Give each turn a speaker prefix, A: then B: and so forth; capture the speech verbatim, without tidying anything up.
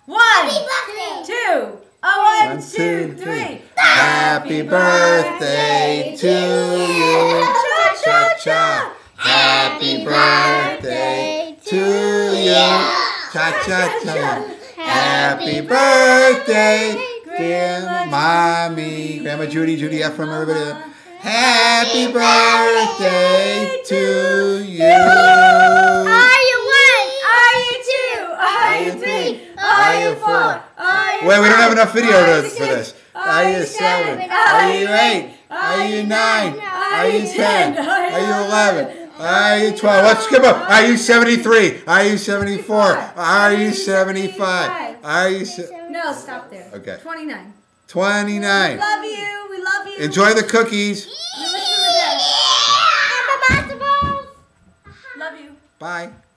A: One, two. Oh, one, two, three.
B: Happy birthday to you. Cha-cha-cha. Happy birthday to you. Cha-cha-cha. Happy birthday, dear Mommy. Grandma Judy, Judy F from everybody. Happy birthday to you.
A: Are you one? Are you two? Are you three? Are you four? Are you
B: Wait, we don't have enough video
A: Are
B: to,
A: you
B: for this.
A: six?
B: Are you seven? Are you eight? Are you nine? Are you ten? Are you eleven? Are you twelve? Let's skip up. Are you seventy-three? Are you seventy-four? Are you seventy-five? Are you... Se
A: No, stop there.
B: Okay.
A: twenty-nine.
B: twenty-nine.
A: We love you. We love you.
B: Enjoy the cookies.
A: You wish you were there.
C: And the basketballs.
A: Love you.
B: Bye.